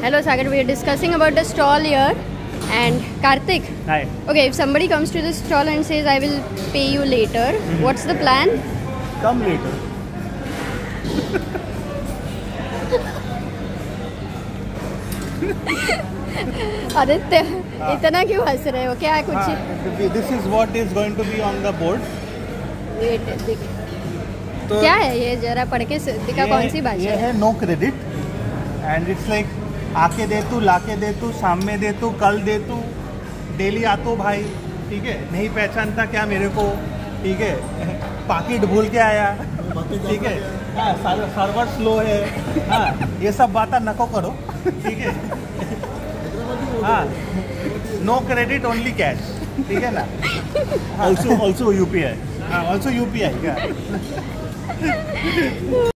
Hello Sagar, we are discussing about the stall here. And Karthik. Hi. Okay, if somebody comes to the stall and says I will pay you later, what's the plan? Come later. Aditya इतना क्यों हंस रहे हो? क्या कुछ? This is what is going to be on the board. Wait, दिख तो क्या है ये? जरा पढ़ के दिखा, कौन सी भाषा ये है? No credit and it's like आके दे तू, लाके दे तू, शाम में दे तू, कल दे तू, डेली आतो भाई, ठीक है? नहीं पहचानता क्या मेरे को, ठीक है? पाकिट भूल के आया, ठीक है? हाँ, सर्वर स्लो है, हाँ, ये सब बातें नको करो, ठीक है? हाँ, नो क्रेडिट ओनली कैश, ठीक है ना? ऑल्सो UPI, हाँ, ऑल्सो UPI क्या?